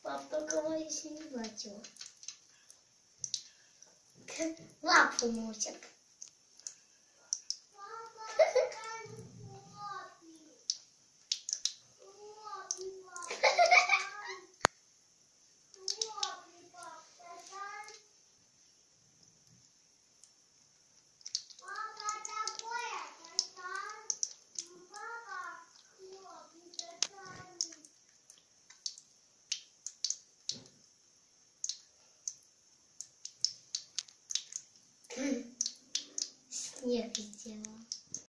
Папа говорит, что не бачила. Лапу мучат. Снег сделала.